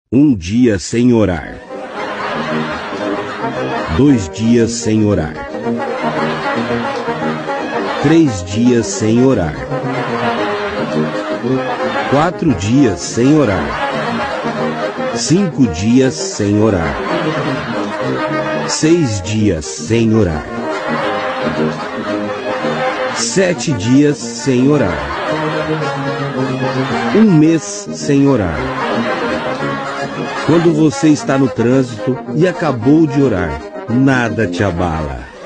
Um dia sem orar. 2 dias sem orar. 3 dias sem orar. 4 dias sem orar. 5 dias sem orar. 6 dias sem orar. 7 dias sem orar. 1 mês sem orar. Quando você está no trânsito e acabou de orar, nada te abala.